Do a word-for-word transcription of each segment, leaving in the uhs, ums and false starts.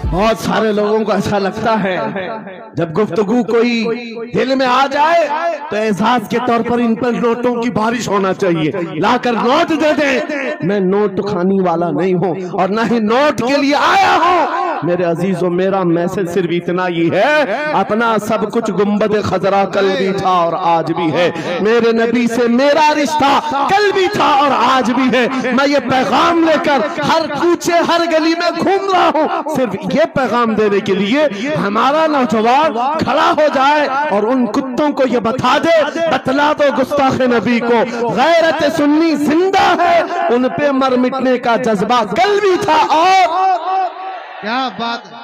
بہت سارے لوگوں کو ایسا لگتا ہے جب گفتگو کوئی دل میں آ جائے تو اعزاز کے طور پر ان پر نوٹوں کی بارش ہونا چاہیے، لا کر نوٹ دے دیں۔ میں نوٹ کھانی والا نہیں ہوں اور نہ ہی نوٹ کے لیے آیا ہوں۔ میرے عزیزوں، میرا میسج صرف اتنا ہی ہے، اپنا سب کچھ گنبد خضرا کل بھی تھا اور آج بھی ہے، میرے نبی سے میرا رشتہ کل بھی تھا اور آج بھی ہے۔ میں یہ پیغام لے کر ہر کوچے ہر گلی میں گھوم رہا ہوں، صرف یہ پیغام دینے کے لیے ہمارا نوجوان کھڑا ہو جائے اور ان کتوں کو یہ بتا دے، بتلا دو گستاخ نبی کو غیرت سنی زندہ ہے، ان پہ مر مٹنے کا جذبہ کل بھی تھا اور کیا بات ہے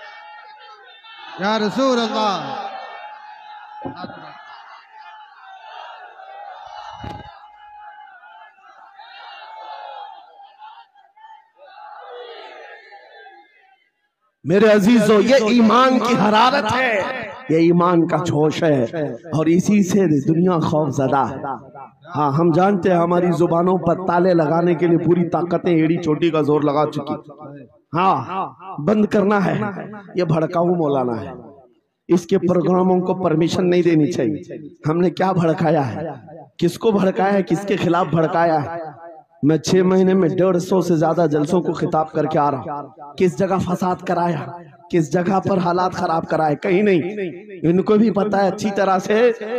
یا رسول اللہ۔ میرے عزیزو، یہ ایمان کی حرارت ہے، یہ ایمان کا جوش ہے اور اسی سے دنیا خوف زدہ ہے۔ ہاں ہم جانتے ہیں ہماری زبانوں پر تالے لگانے کے لیے پوری طاقتیں ایڑی چوٹی کا زور لگا چکی، ہاں بند کرنا ہے۔ یہ بھڑکاؤ مولانا ہے، اس کے پروگراموں کو پرمیشن نہیں دینی چاہیے۔ ہم نے کیا بھڑکایا ہے، کس کو بھڑکایا ہے، کس کے خلاف بھڑکایا ہے؟ میں چھ مہینے میں ڈیڑھ سو سے زیادہ جلسوں کو خطاب کر کے آ رہا ہوں۔ کس جگہ فساد کرایا، کس جگہ پر حالات خراب کرائے؟ کہیں نہیں۔ ان کو بھی پتا ہے اچھی طرح سے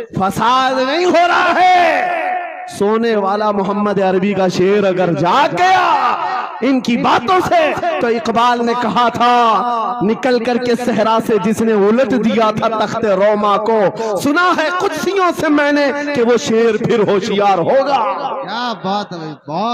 فساد نہیں ہو رہا ہے۔ سونے والا محمد عربی کا شعر اگر جاگ گیا ان کی باتوں سے تو اقبال نے کہا تھا، نکل کر کے صحرا سے جس نے الٹ دیا تھا تخت روما کو، سنا ہے قدسیوں سے میں نے کہ وہ شیر پھر ہوشیار ہوگا۔ کیا بات ہے،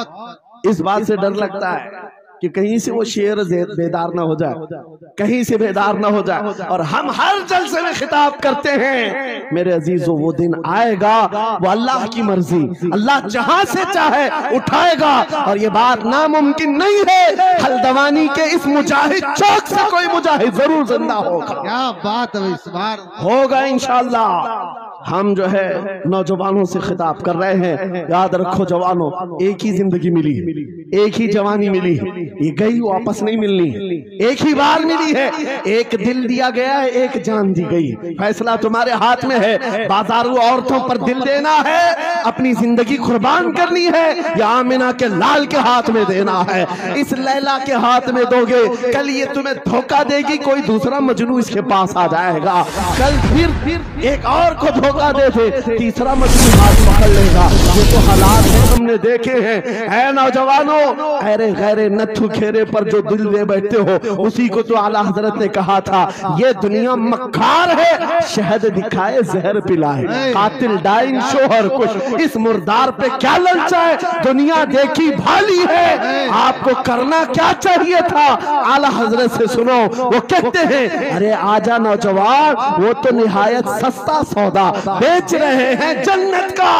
بہت اس بات سے ڈر لگتا ہے کہ کہیں سے وہ شیر بیدار نہ ہو جائے، کہیں سے بیدار نہ ہو جائے، اور ہم ہر جلسے میں خطاب کرتے ہیں میرے عزیزو وہ دن آئے گا، وہ اللہ کی مرضی، اللہ جہاں سے چاہے اٹھائے گا، اور یہ بات ناممکن نہیں ہے۔ ہلدوانی کے اس مجاہد چوک سے کوئی مجاہد ضرور زندہ ہوگا، کیا بات ہے، اس بار ہوگا انشاءاللہ۔ ہم جو ہے نوجوانوں سے خطاب کر رہے ہیں، یاد رکھو جوانوں، ایک ہی زندگی ملی ہے، ایک ہی جوانی ملی ہے، یہ گئی واپس نہیں ملنی، ایک ہی بار ملی ہے، ایک دل دیا گیا ہے، ایک جان دی گئی، فیصلہ تمہارے ہاتھ میں ہے۔ بازارو عورتوں پر دل دینا ہے، اپنی زندگی قربان کرنی ہے، یا آمنہ کے لال کے ہاتھ میں دینا ہے؟ اس لیلا کے ہاتھ میں دو گے، کل یہ تمہیں دھوکہ دے گی، کوئی دوسرا مجنو اس کے پاس آ جائے گا، کل پھر ایک اور کو دھوکہ دے دے، تیسرا مجنو ہاتھ پکڑ لے گا۔ یہ تو حالات ہیں، ہم نے دیکھے ہیں۔ اے نوجوانوں، ایرے غیرے نتھو کھیرے پر جو دل دے بیٹھتے ہو، اسی کو تو اعلیٰ حضرت نے کہا تھا، یہ دنیا مکار ہے، شہد دکھائے زہر پلائے، قاتل ڈائن شوہر کش، اس مردار پہ کیا للچائے، دنیا دیکھی بھالی ہے، آپ کو کرنا کیا چاہیے تھا؟ اعلیٰ حضرت سے سنو، وہ کہتے ہیں، ارے آجا نوجوان، وہ تو نہایت سستا سودا بیچ رہے ہیں جنت کا،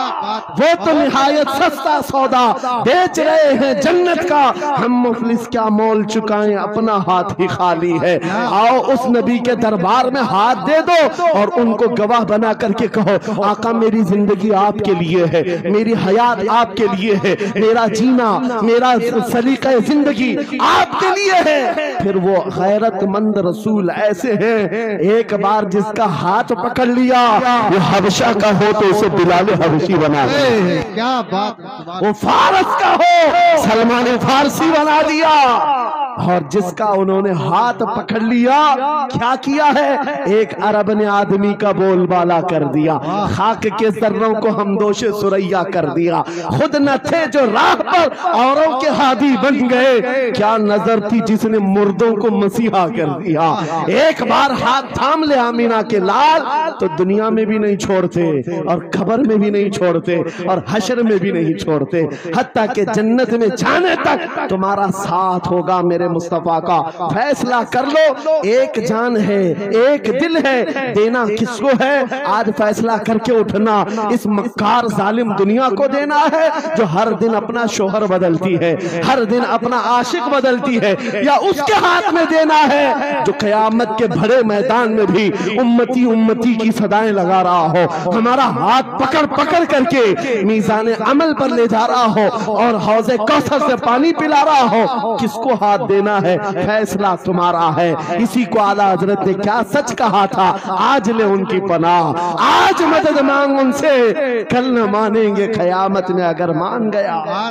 وہ تو نہایت سستا سودا بیچ رہے ہیں جنت کا، ہم مفلس کیا مول چکائیں، اپنا ہاتھ ہی خالی ہے۔ آؤ اس نبی کے دربار میں ہاتھ دے دو اور ان کو گواہ بنا کر کے کہو، آقا میری زندگی آپ کے لیے ہے، میری حیات آپ کے لیے ہے، میرا جینا، میرا سلیقہ زندگی آپ کے لیے ہے۔ پھر وہ غیرت مند رسول ایسے ہیں، ایک بار جس کا ہاتھ پکڑ لیا، وہ حبشہ کا ہو تو اسے بلال حبشی بنا دیا، کیا بات، وہ فارس کا ہو سلمان فارسی بنا دیا، اور جس کا انہوں نے ہاتھ پکڑ لیا کیا کیا ہے؟ ایک عرب نے آدمی کا بول بالا کر دیا، خاک کے ذروں کو ہمدوش سریا کر دیا، خود نہ تھے جو راہ پر اوروں کے ہادی بن گئے، کیا نظر تھی جس نے مردوں کو مسیحا کر دیا۔ ایک بار ہاتھ تھام لے آمینہ کے لال تو دنیا میں بھی نہیں چھوڑتے، اور قبر میں بھی نہیں چھوڑتے، اور حشر میں بھی نہیں چھوڑتے، حتیٰ کہ جنت میں جانے تک تمہارا ساتھ ہوگا میرے مصطفیٰ کا۔ فیصلہ کر لو، ایک جان ہے، ایک دل ہے، دینا کس کو ہے؟ آج فیصلہ کر کے اٹھنا، اس مکار ظالم دنیا کو دینا ہے جو ہر دن اپنا شوہر بدلتی ہے، ہر دن اپنا عاشق بدلتی ہے، یا اس کے ہاتھ میں دینا ہے جو قیامت کے بڑے میدان میں بھی امتی امتی کی صدائیں لگا رہا ہو، ہمارا ہاتھ پکڑ پکڑ کر کے میزان عمل پر لے جا رہا ہو، اور حوض کوثر سے پانی پلا رہا ہو؟ کس کو ہاتھ دے دینا ہے، فیصلہ تمہارا ہے۔ اسی کو اعلیٰ حضرت نے کیا سچ کہا تھا، آج لے ان کی پناہ، آج مدد مانگ ان سے، کل نہ مانیں گے قیامت میں اگر مان گیا۔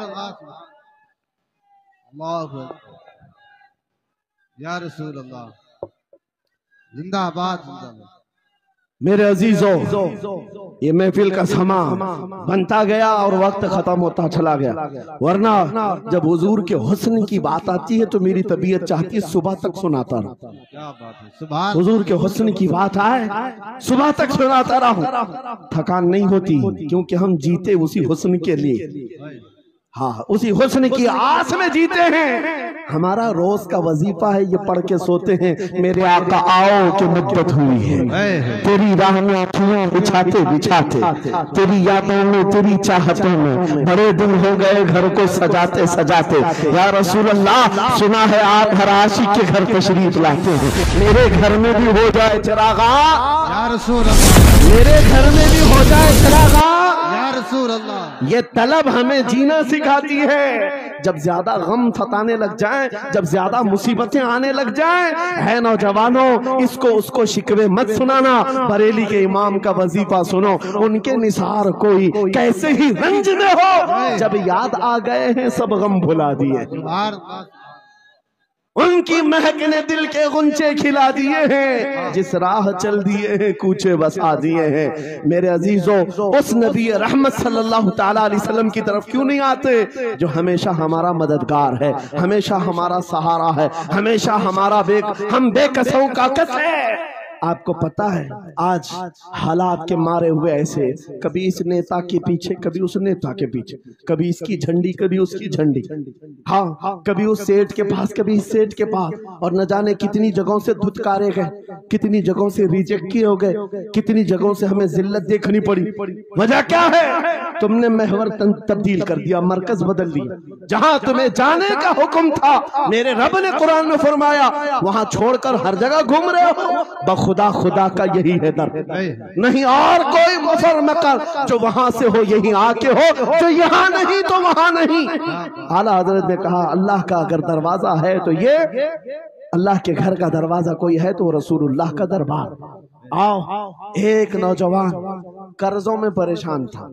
اللہ یا رسول اللہ، زندہ آباد زندہ آباد۔ میرے عزیزوں، یہ محفل کا سما بنتا گیا اور وقت ختم ہوتا چلا گیا، ورنہ جب حضور کے حسن کی بات آتی ہے تو میری طبیعت چاہتی ہے صبح تک سناتا رہا۔ کیا بات ہے، سبحان حضور کے حسن کی بات آئے صبح تک سناتا رہا، تھکان نہیں ہوتی، کیونکہ ہم جیتے اسی حسن کے لیے، ہاں اسی حسن کی آس میں جیتے ہیں۔ ہمارا روز کا وظیفہ ہے یہ پڑھ کے سوتے ہیں، میرے آقا آؤ کہ مدت ہوئی ہے، تیری راہ میں آنکھیاں بچھاتے بچھاتے، تیری یادوں میں تیری چاہتوں میں، بڑے دن ہو گئے گھر کو سجاتے سجاتے، یا رسول اللہ سنا ہے آپ ہر عاشق کے گھر تشریف لاتے ہیں، میرے گھر میں بھی ہو جائے چراغا، یا رسول اللہ، میرے گھر میں بھی ہو جائے چراغا، یا رسول اللہ۔ یہ طلب ہمیں جینا سکھاتی ہے۔ جب زیادہ غم ستانے لگ جائیں، جب زیادہ مصیبتیں آنے لگ جائیں، ہے نوجوانوں اس کو اس کو شکوے مت سنانا، بریلی کے امام کا وظیفہ سنو، ان کے نثار کوئی کیسے ہی رنج میں ہو، جب یاد آ گئے ہیں سب غم بھلا دیے، سبحان اللہ، ان کی مہک نے دل کے غنچے کھلا دیے ہیں، جس راہ چل دیے ہیں کوچے بسا دیے ہیں۔ میرے عزیزوں، اس نبی رحمت صلی اللہ تعالیٰ علیہ وسلم کی طرف کیوں نہیں آتے جو ہمیشہ ہمارا مددگار ہے، ہمیشہ ہمارا سہارا ہے، ہمیشہ ہمارا بے ہم بے کسوں کا کس ہے۔ آپ کو پتا ہے آج حالات کے مارے ہوئے ایسے، کبھی اس نیتا کے پیچھے کبھی اس نیتا کے پیچھے، کبھی اس کی جھنڈی کبھی اس کی جھنڈی، ہاں کبھی اس سیٹ کے پاس کبھی اس سیٹ کے پاس، اور نہ جانے کتنی جگہوں سے دھتکارے گئے، کتنی جگہوں سے ریجیکٹ کیے ہو گئے، کتنی جگہوں سے ہمیں ذلت دیکھنی پڑی۔ وجہ کیا ہے؟ تم نے محور تبدیل کر دیا، مرکز بدل دیا، جہاں تمہیں جانے کا حکم تھا میرے رب نے قرآن میں فرمایا وہاں چھوڑ کر ہر جگہ گھوم رہے ہو۔ بخدا خدا کا یہی ہے در، نہیں اور کوئی مفر مکر، جو وہاں سے ہو یہی آ کے ہو، جو یہاں نہیں تو وہاں نہیں۔ اعلیٰ حضرت نے کہا اللہ کا اگر دروازہ ہے تو یہ اللہ کے گھر کا دروازہ کوئی ہے تو رسول اللہ کا دربار۔ آؤ، ایک نوجوان قرضوں میں پریشان تھا،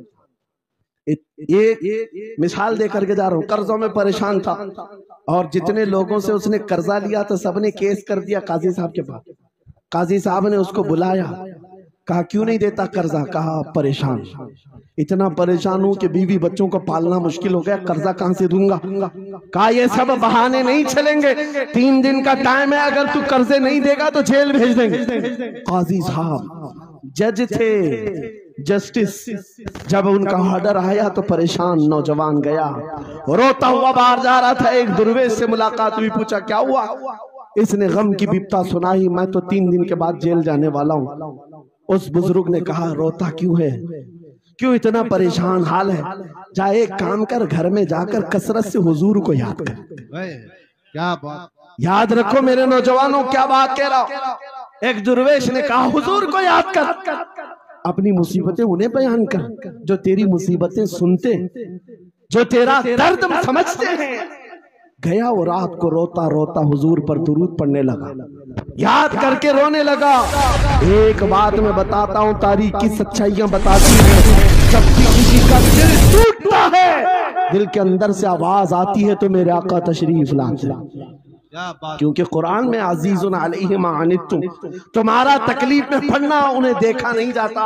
ایک مثال دے کر کے جا رہا ہوں، قرضوں میں پریشان تھا اور جتنے لوگوں سے اس نے قرضہ لیا تو سب نے کیس کر دیا قاضی صاحب کے پاس۔ قاضی صاحب نے اس کو بلایا، کہا کیوں نہیں دیتا قرضہ؟ کہا پریشان، اتنا پریشان ہوں کہ بیوی بچوں کو پالنا مشکل ہو گیا، قرضہ کہاں سے دوں گا؟ کہا یہ سب بہانے نہیں چلیں گے، تین دن کا ٹائم ہے، اگر تو قرضے نہیں دے گا تو جیل بھیج دیں گے۔ قاضی صاحب جج تھے، جسٹس، جب ان کا آرڈر آیا تو پریشان نوجوان گیا، روتا ہوا باہر جا رہا تھا، ایک درویش سے ملاقات ہوئی، پوچھا کیا ہوا؟ اس نے غم کی بپتا سنائی، میں تو تین دن کے بعد جیل جانے والا ہوں۔ اس بزرگ نے کہا روتا کیوں ہے، کیوں اتنا پریشان حال ہے؟ جا ایک کام کر، گھر میں جا کر کثرت سے حضور کو یاد کر۔ کیا بات، یاد رکھو میرے نوجوانوں کیا بات کہہ رہا ہوں۔ ایک درویش نے کہا حضور کو یاد کر، اپنی مصیبتیں انہیں بیان کر جو تیری مصیبتیں سنتے، جو تیرا درد سمجھتے ہیں۔ گیا وہ رات کو روتا روتا حضور پر درود پڑھنے لگا، یاد کر کے رونے لگا۔ ایک بات میں بتاتا ہوں، تاریخ کی سچائیاں بتاتی ہیں، جب بھی کسی کا دل ٹوٹتا ہے، دل کے اندر سے آواز آتی ہے تو میرے آقا تشریف لاتے ہیں، کیونکہ قرآن میں عزیز علیہ ما عنتم، تمہارا تکلیف میں پڑھنا انہیں دیکھا نہیں جاتا۔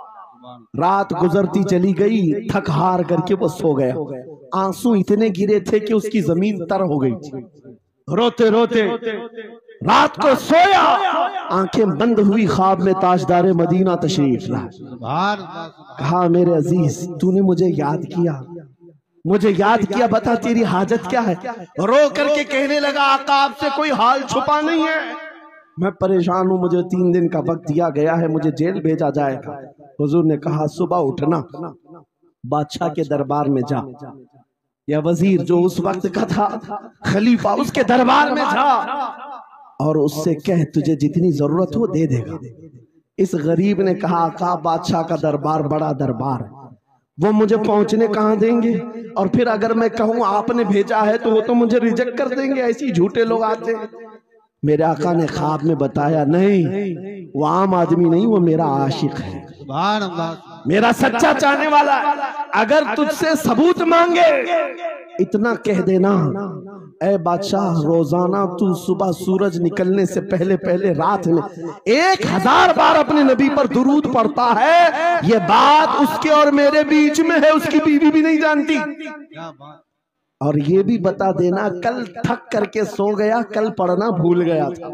رات گزرتی چلی گئی، تھک ہار کر کے وہ سو گیا، آنسو اتنے گرے تھے کہ اس کی زمین تر ہو گئی تھی، روتے روتے رات کو سویا، آنکھیں بند ہوئی، خواب میں تاجدار مدینہ تشریف لایا، کہا میرے عزیز تو نے مجھے یاد کیا، مجھے یاد کیا، بتا تیری حاجت کیا ہے؟ رو کر کے کہنے لگا آقا آپ سے کوئی حال چھپا نہیں ہے، میں پریشان ہوں، مجھے تین دن کا وقت دیا گیا ہے، مجھے جیل بھیجا جائے گا۔ حضور نے کہا صبح اٹھنا، بادشاہ کے دربار میں جا، یا وزیر جو اس وقت کا تھا خلیفہ، اس کے دربار میں جا اور اس سے کہہ تجھے جتنی ضرورت ہو دے دے گا۔ اس غریب نے کہا آقا بادشاہ کا دربار بڑا دربار ہے، وہ مجھے پہنچنے کہاں دیں گے؟ اور پھر اگر میں کہوں آپ نے بھیجا ہے تو وہ تو مجھے ریجیکٹ کر دیں گے. ایسی جھوٹے لوگ آتے ہیں. میرے آقا نے خواب میں بتایا نہیں، وہ عام آدمی نہیں، وہ میرا عاشق ہے، سبحان اللہ، میرا سچا چاہنے والا ہے. اگر تجھ سے ثبوت مانگے اتنا کہہ دینا، اے بادشاہ روزانہ تو صبح سورج نکلنے سے پہلے پہلے رات میں ایک ہزار بار اپنے نبی پر درود پڑھتا ہے. یہ بات اس کے اور میرے بیچ میں ہے، اس کی بیوی بھی نہیں جانتی. کیا بات. اور یہ بھی بتا دینا کل تھک کر کے سو گیا، کل پڑھنا بھول گیا تھا.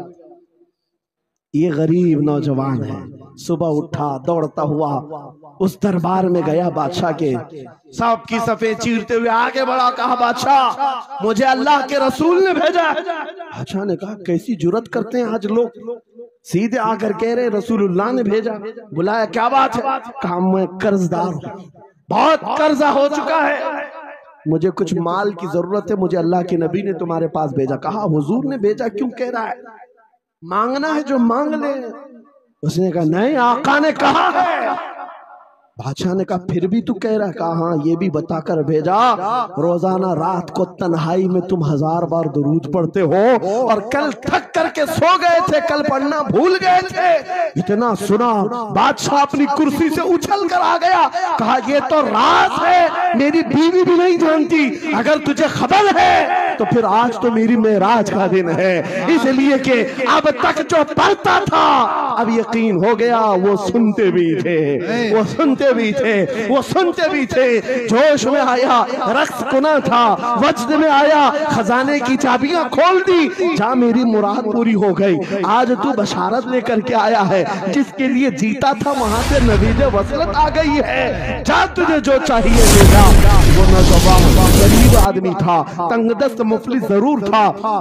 یہ غریب نوجوان ہے. صبح اٹھا دوڑتا ہوا اس دربار میں گیا بادشاہ کے، سب کی صفیں چیرتے ہوئے آگے بڑھا، کہا بادشاہ مجھے اللہ کے رسول نے بھیجا. بادشاہ نے کہا کیسی جرت کرتے ہیں آج لوگ، سیدھے آ کر کہہ رہے رسول اللہ نے بھیجا. بلایا کیا بات ہے؟ کہا میں قرض دار ہوں، بہت قرضہ ہو چکا ہے، مجھے کچھ مال کی ضرورت ہے، مجھے اللہ کے نبی نے تمہارے پاس بھیجا. کہا حضور نے بھیجا کیوں کہہ رہا ہے؟ مانگنا ہے جو مانگ لے. اس نے کہا نہیں، آقا نے کہا ہے. بادشاہ نے کہا پھر بھی تو کہہ رہا ہے؟ کہا ہاں یہ بھی بتا کر بھیجا روزانہ رات کو تنہائی میں تم ہزار بار درود پڑھتے ہو، اور کل تھک کر کے سو گئے تھے، کل پڑھنا بھول گئے تھے. اتنا سنا بادشاہ اپنی کرسی سے اچھل کر آ گیا. کہا یہ تو راز ہے، میری بیوی بھی نہیں جانتی، اگر تجھے خبر ہے تو پھر آج تو میری معراج کا دن ہے، اس لیے کہ اب تک جو پڑھتا تھا اب یقین ہو گیا وہ سنتے بھی تھے، وہ سنتے بھی تھے، وہ سنتے بھی تھے. جوش میں آیا، رقص کنا تھا، وجد میں آیا، خزانے کی چابیاں کھول دی. جا میری مراد پوری ہو گئی. آج تو بشارت لے کر کے آیا ہے، جس کے لیے جیتا تھا وہاں سے نوید وصلت آ گئی ہے. جا تجھے جو چاہیے لے جا. وہ نوجوان غریب آدمی تھا، تنگ دست مفلس ضرور تھا،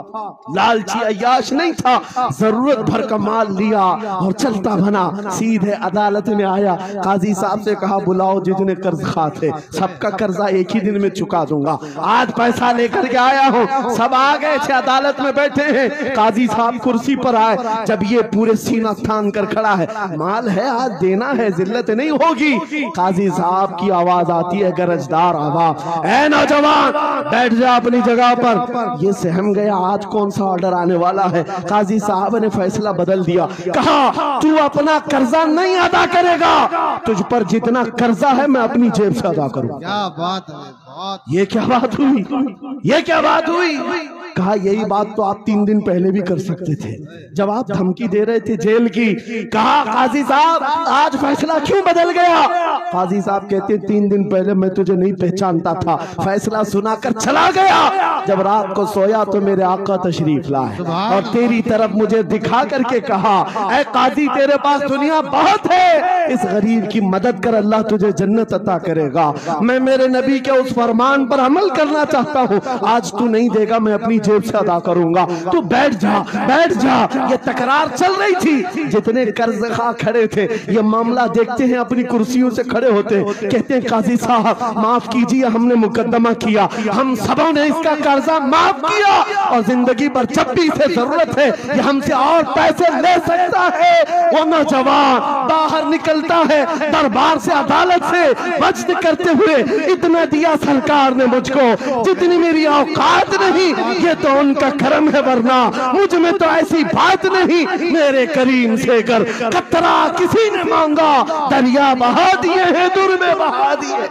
لالچی عیاش نہیں تھا. ضرورت بھر کا مال لیا اور چلتا بنا سیدھے عدالت میں آیا. قاضی صاحب سے کہا بلاؤ جتنے قرض خواہ تھے، سب کا قرضہ ایک ہی دن میں چکا دوں گا، آج پیسہ لے کر کے آیا ہوں. سب آ گئے تھے، عدالت میں بیٹھے ہیں. قاضی صاحب کرسی پر آئے. جب یہ پورے سینہ تھان کر کھڑا ہے، مال ہے آج دینا ہے، ذلت نہیں ہوگی. قاضی صاحب کی آواز آتی ہے، گرجدار آواز، اے نوجوان بیٹھ جا اپنی جگہ پر. یہ سہم گیا آج کون سا آرڈر آنے والا ہے. قاضی صاحب نے فیصلہ بدل دیا. کہا تو اپنا قرضہ نہیں ادا کرے گا، تجھ پر جتنا قرضہ ہے میں اپنی جیب سے ادا کروں. کیا بات ہے. بہت. یہ کیا بات ہوئی؟ یہ کیا بات ہوئی؟ کہا یہی بات تو آپ تین دن پہلے بھی کر سکتے تھے جب آپ دھمکی دے رہے تھے جیل کی. کہا قاضی صاحب آج فیصلہ کیوں بدل گیا؟ قاضی صاحب کہتے تین دن پہلے میں تجھے نہیں پہچانتا تھا، فیصلہ سنا کر چلا گیا. جب رات کو سویا تو میرے آقا تشریف لائے اور تیری طرف مجھے دکھا کر کے کہا اے قاضی تیرے پاس دنیا بہت ہے، اس غریب کی مدد کر، اللہ تجھے جنت عطا کرے گا. میں میرے نبی کے اس فرمان پر عمل کرنا چاہتا ہوں، آج تو نہیں دے گا، میں اپنی جیب سے ادا کروں گا. تو بیٹھ جا بیٹھ جا. یہ تکرار چل رہی تھی. جتنے قرض خواہ کھڑے تھے یہ معاملہ دیکھتے ہیں، اپنی کرسیوں سے کھڑے ہوتے کہتے ہیں قاضی صاحب معاف کیجیے، ہم نے مقدمہ کیا، ہم سبوں نے اس کا قرضہ معاف کیا، اور زندگی پر جب بھی اسے ضرورت ہے یہ ہم سے اور پیسے لے سکتا ہے. وہ نوجوان باہر نکلتا ہے دربار سے، عدالت سے، وجد کرتے ہوئے اتنا دیا سرکار نے مجھ کو جتنی میری اوقات نہیں. یہ تو ان کا کرم ہے، ورنہ مجھ میں تو ایسی بات نہیں. میرے کریم سے کر قطرہ کسی نے مانگا، دریا بہا دیے ہیں، در میں بہا دیے.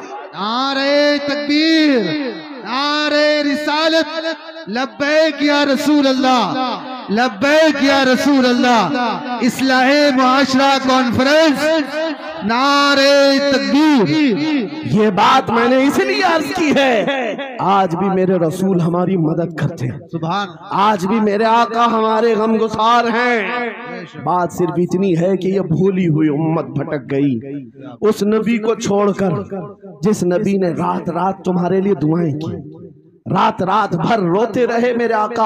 نعرہ تکبیر، نعرہ رسالت، لبیک یا رسول اللہ، لبیک یا رسول اللہ. اصلاح معاشرہ کانفرنس، نعرہ تکبیر. یہ بات میں نے اس لیے عرض کی ہے، آج بھی میرے رسول ہماری مدد کرتے ہیں، سبحان. آج بھی میرے آقا ہمارے غم گسار ہیں. بات صرف اتنی ہے کہ یہ بھولی ہوئی امت بھٹک گئی اس نبی کو چھوڑ کر جس نبی نے رات رات تمہارے لیے دعائیں کی، رات رات بھر روتے رہے. میرے آقا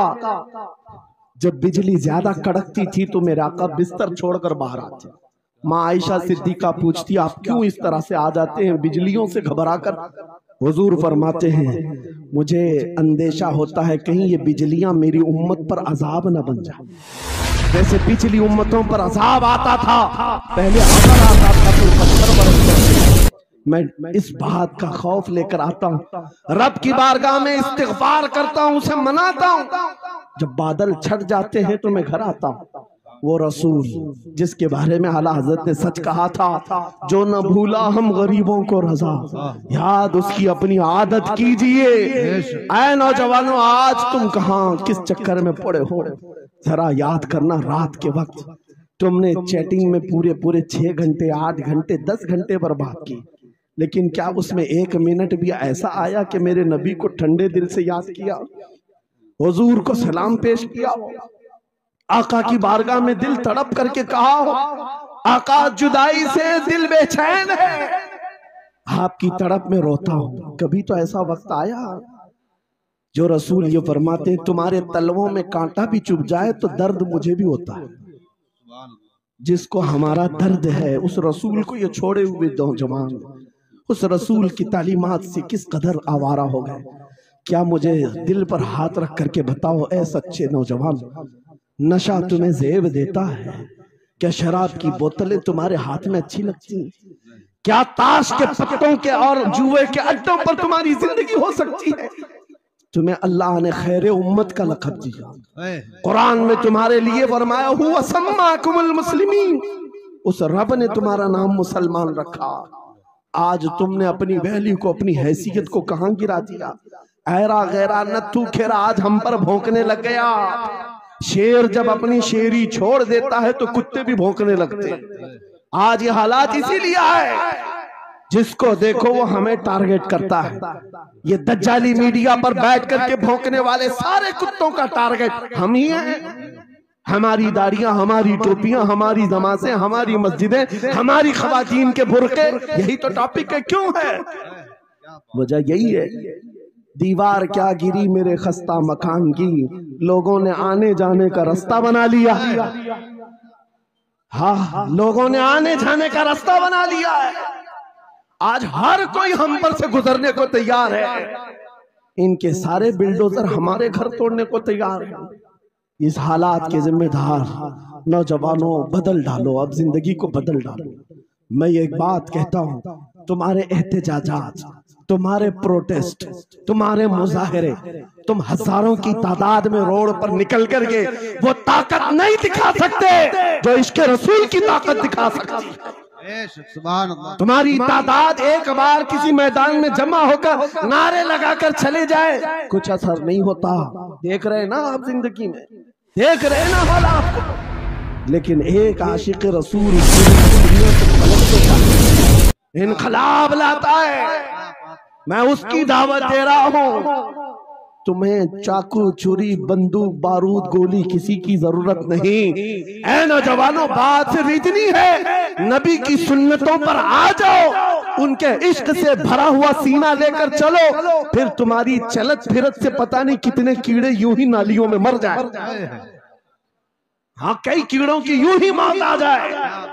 جب بجلی زیادہ کڑکتی تھی تو میرے آقا بستر چھوڑ کر باہر آتے. ماں عائشہ صدیقہ پوچھتی آپ کیوں اس طرح سے آ جاتے ہیں بجلیوں سے گھبرا کر؟ حضور فرماتے ہیں مجھے اندیشہ ہوتا ہے کہیں یہ بجلیاں میری امت پر عذاب نہ بن جائیں. جیسے پچھلی امتوں پر عذاب آتا تھا، پہلے عذاب آتا تھا تو پتھر برستے تھے، میں اس بات کا خوف لے کر آتا ہوں، رب کی بارگاہ میں استغفار کرتا ہوں، اسے مناتا ہوں، جب بادل چھٹ جاتے ہیں تو میں گھر آتا ہوں۔ وہ رسول جس کے بارے میں اعلیٰ حضرت نے سچ کہا تھا، جو نہ بھولا ہم غریبوں کو رضا، یاد اس کی اپنی عادت کیجئے۔ اے نوجوانوں، آج تم کہاں کس چکر میں پڑے ہو؟ ذرا یاد کرنا، رات کے وقت تم نے چیٹنگ میں پورے پورے چھ گھنٹے آٹھ گھنٹے دس گھنٹے برباد کی، لیکن کیا اس میں ایک منٹ بھی ایسا آیا کہ میرے نبی کو ٹھنڈے دل سے یاد کیا، حضور کو سلام پیش کیا، آقا کی بارگاہ میں دل تڑپ کر کے کہا ہو آقا جدائی سے دل بے چین ہے، آپ کی تڑپ میں روتا ہوں؟ کبھی تو ایسا وقت آیا؟ جو رسول یہ فرماتے تمہارے تلووں میں کانٹا بھی چبھ جائے تو درد مجھے بھی ہوتا ہے۔ جس کو ہمارا درد ہے اس رسول کو یہ چھوڑے ہوئے نوجوان اس رسول کی تعلیمات سے کس قدر آوارہ ہو گئے۔ کیا مجھے دل پر ہاتھ رکھ کر کے بتاؤ اے سچے نوجوان، نشہ تمہیں زیب دیتا ہے؟ کیا شراب کی بوتلیں تمہارے ہاتھ میں اچھی لگتی ہیں؟ کیا تاش کے پتوں کے اور جوئے کے اڈوں پر تمہاری زندگی ہو سکتی ہے؟ تمہیں اللہ نے خیر امت کا لقب دیا، قرآن میں تمہارے لیے فرمایا ہوا سماکم المسلمین، اس رب نے تمہارا نام مسلمان رکھا۔ آج تم نے اپنی ویلیو کو، اپنی حیثیت کو کہاں گرا دیا؟ ایرا غیرہ نتھو کھیرا آج ہم پر بھونکنے لگ گیا۔ شیر جب اپنی شیری چھوڑ دیتا ہے تو کتے بھی بھونکنے لگتے۔ آج یہ حالات اسی لیے آئے، جس کو دیکھو وہ ہمیں ٹارگٹ کرتا ہے۔ یہ دجالی میڈیا پر بیٹھ کر کے بھونکنے والے سارے کتوں کا ٹارگٹ ہم ہی ہیں۔ ہماری داڑیاں، ہماری ٹوپیاں، ہماری نمازیں، ہماری مسجدیں، ہماری خواتین کے برقعے، یہی تو ٹاپک ہے۔ کیوں ہے؟ وجہ یہی ہے، دیوار کیا گری میرے خستہ مکان کی، لوگوں نے آنے جانے کا رستہ بنا لیا۔ ہاں، لوگوں نے آنے جانے کا رستہ بنا لیا ہے۔ آج ہر کوئی ہم پر سے گزرنے کو تیار ہے۔ ان کے سارے بلڈوزر ہمارے گھر توڑنے کو تیار ہیں۔ اس حالات کے ذمہ دار نوجوانوں بدل ڈالو، اب زندگی کو بدل ڈالو۔ میں ایک بات کہتا ہوں، تمہارے احتجاجات، تمہارے پروٹیسٹ، تمہارے مظاہرے، تم ہزاروں کی تعداد میں روڈ پر نکل کر کے وہ طاقت نہیں دکھا سکتے جو عشق رسول کی طاقت دکھا سکتی۔ تمہاری تعداد ایک بار کسی میدان میں جمع ہو کر نعرے لگا کر چلے جائے، کچھ اثر نہیں ہوتا۔ دیکھ رہے نا آپ زندگی میں، دیکھ رہے نا حالات۔ لیکن ایک عاشق رسول انقلاب لاتا ہے۔ میں اس کی دعوت دے رہا ہوں۔ تمہیں چاقو، چھری، بندوق، بارود، گولی کسی کی ضرورت نہیں۔ اے نوجوانوں، بات صرف اتنی ہے، نبی کی سنتوں پر آ جاؤ، ان کے عشق سے بھرا ہوا سینہ لے کر چلو، پھر تمہاری چلت پھرت سے پتہ نہیں کتنے کیڑے یوں ہی نالیوں میں مر جائیں۔ ہاں، کئی کیڑوں کی یوں ہی موت آ جائے۔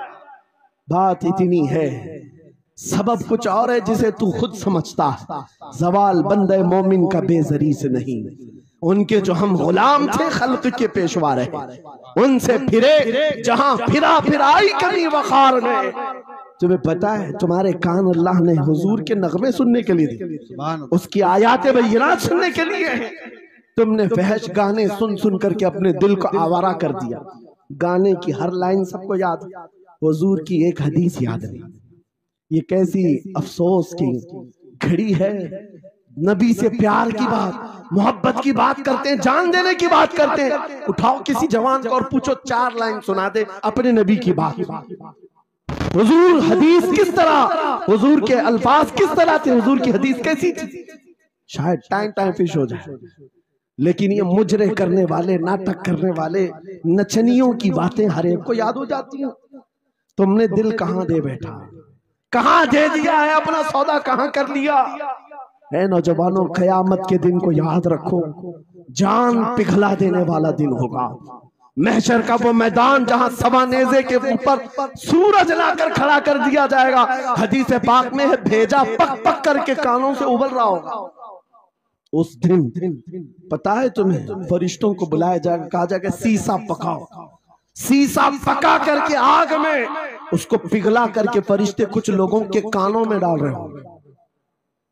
بات اتنی ہے، سبب کچھ اور ہے جسے تو خود سمجھتا ہے۔ زوال بندے مومن کا بے زری سے نہیں، ان کے جو ہم غلام تھے خلق کے پیشوا رہے، ان سے پھرے جہاں پھرا پھرائی کمی وقار میں۔ تمہیں پتا ہے تمہارے کان اللہ نے حضور کے نغمے سننے کے لیے دی، اس کی آیات بینات سننے کے لیے۔ تم نے فحش گانے سن سن کر کے اپنے دل کو آوارہ کر دیا۔ گانے کی ہر لائن سب کو یاد، حضور کی ایک حدیث یاد نہیں۔ یہ کیسی افسوس کی گھڑی ہے، نبی سے پیار کی بات، محبت کی بات کرتے ہیں، جان دینے کی بات کرتے ہیں۔ اٹھاؤ کسی جوان کو اور پوچھو چار لائن سنا دے اپنے نبی کی بات۔ حضور حدیث کس طرح، حضور کے الفاظ کس طرح تھے، حضور کی حدیث کیسی تھی؟ شاید ٹائم ٹائم فش ہو جائے۔ لیکن یہ مجرے کرنے والے، ناٹک کرنے والے، نچنیوں کی باتیں ہر ایک کو یاد ہو جاتی ہیں۔ تم نے دل کہاں دے بیٹھا، کہاں دے دیا ہے، اپنا سودا کہاں کر لیا؟ اے نوجوانوں، قیامت کے دن کو یاد رکھو، جان پگھلا دینے والا دن ہوگا۔ محشر کا وہ میدان جہاں سوا نیزے کے اوپر سورج لا کر کھڑا کر دیا جائے گا۔ حدیث پاک میں ہے بھیجا پک پک کر کے کانوں سے ابل رہا ہوگا۔ اس دن پتا ہے تمہیں، فرشتوں کو بلایا جائے گا، کہا جائے گا سیسا پکاؤ۔ سیسا پکا کر کے آگ میں اس کو پگھلا کر کے فرشتے کچھ لوگوں کے کانوں میں ڈال رہے ہوں۔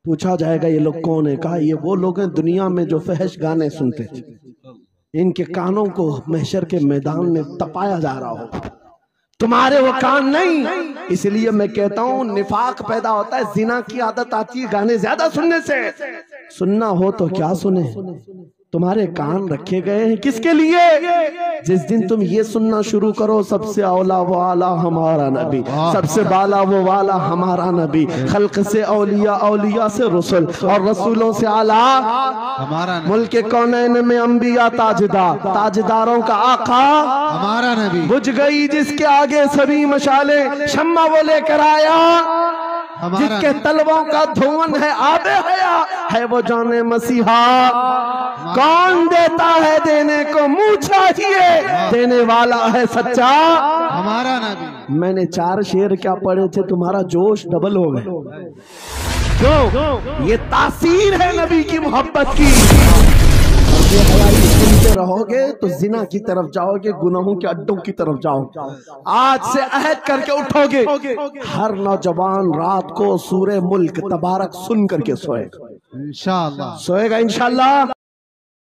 पूछा जाएगा ये लोग कौन है? कहा ये वो लोग हैं दुनिया में जो फहश गाने सुनते थे, इनके कानों को महशर के मैदान में तपाया जा रहा हो, तुम्हारे वो कान नहीं। इसलिए मैं कहता हूं निफाक पैदा होता है, जिना की आदत आती है गाने ज्यादा सुनने से। सुनना हो तो क्या सुने, तुम्हारे कान रखे गए हैं किसके लिए? जिस दिन तुम ये सुनना शुरू करो सबसे औला वो आला हमारा नबी, सबसे बाला वो वाला हमारा नबी, खल्क से औलिया, औलिया से रसूल, और रसूलों से आला हमारा नबी, मुल्क कौनैन में अंबिया ताजदार, ताजदारों का आका हमारा नबी, बुझ गई जिसके आगे सभी मशाले, शम्मा वो लेकर आया जिसके तलवों का धुआं है आबे हया, है वो जाने मसीहा। कौन देता है देने को मुंह चाहिए, देने वाला है सच्चा हमारा नबी। मैंने चार शेर क्या पढ़े थे, तुम्हारा जोश डबल हो गए। क्यों? ये तासीर है नबी की मोहब्बत की। ये हवाई सुनते रहोगे तो जिना की तरफ जाओगे, गुनाहों के अड्डों की तरफ जाओगे। आज से अहद करके उठोगे, हर नौजवान रात को सूरे मुल्क तबारक सुन करके सोएगा, इंशाअल्लाह सोएगा इंशाअल्लाह।